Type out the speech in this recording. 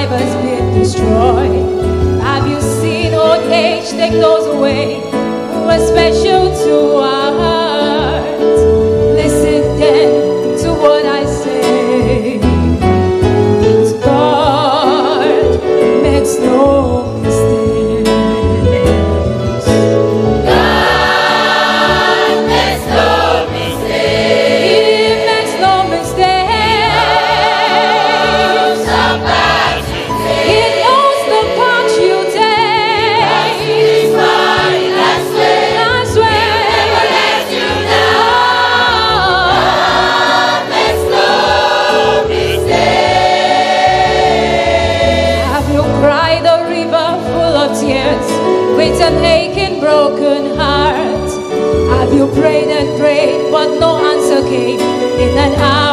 life has been destroyed? Have you seen old age take those away who are special to our hearts? Listen then to what I say. God makes no mistakes. God makes no mistakes. He makes no mistakes. He knows the part you take. He's mine, that's when. That's when. He never lets you down. God makes no mistakes. Have you cried a river full of tears with an aching, broken heart? Have you prayed and prayed, but no answer came in an hour